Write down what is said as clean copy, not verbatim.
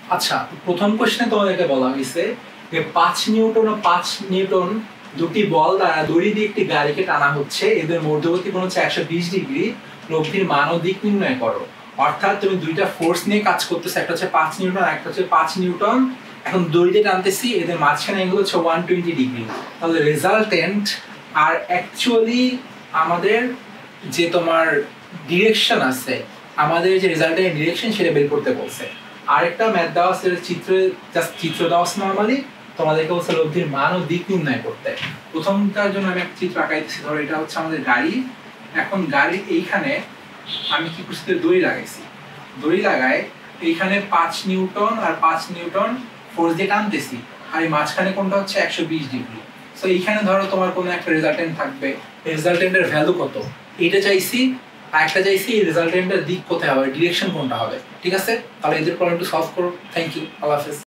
আচ্ছা, প্রথম কোশ্চেনে তোমাদেরকে বলা হয়েছে যে 5 নিউটন ও 5 নিউটন দুটি বল দ্বারা দড়ি দিয়ে একটি গাড়িকে টানা হচ্ছে, এদের মধ্যবর্তী কোণ হচ্ছে 120 ডিগ্রি, লব্ধির মান ও দিক নির্ণয় করো। অর্থাৎ তুমি দুইটা ফোর্স নিয়ে কাজ করতেছো, একটা হচ্ছে 5 নিউটন আর একটা হচ্ছে 5 নিউটন। এখন দড়ি দিয়ে টানতেছি, এদের মাঝখানে এগুলো হচ্ছে 120 ডিগ্রি। তাহলে রেজাল্টেন্ট আর অ্যাকচুয়ালি আমাদের যে তোমার ডিরেকশন আছে, আমাদের যে রেজাল্টেন্ট ডিরেকশন সেটা বের করতে বলছে। আরেকটা ম্যাথ দেওয়া আছে, চিত্র দেওয়া আছে নর্মালি, তোমাদেরকে বলছে লব্ধির মান ও দিক নির্ণয় করতে। প্রথমটার জন্য আমি একটা চিত্র আঁকাইতেছি। ধরো এটা হচ্ছে আমাদের গাড়ি। এখন গাড়ির এইখানে আমি কি করছি, দড়ি লাগাইছি। দড়ি লাগায় এইখানে 5 নিউটন আর 5 নিউটন ফোর্স দিয়ে টানতেছি, আর এই মাঝখানে কোনটা হচ্ছে 120 ডিগ্রি। সো এইখানে ধরো তোমার কোনো একটা রেজাল্টেন্ট থাকবে, রেজাল্টেন্টের ভ্যালু কত এটা চাইছি, আর একটা চাইছি এই রেজাল্টেন্টের দিক কোথায় হবে, ডিরেকশন কোনটা হবে। ঠিক আছে, তাহলে এদের প্রবলেমটা সলভ করো। থ্যাংক ইউ, আল্লাহ হাফেজ।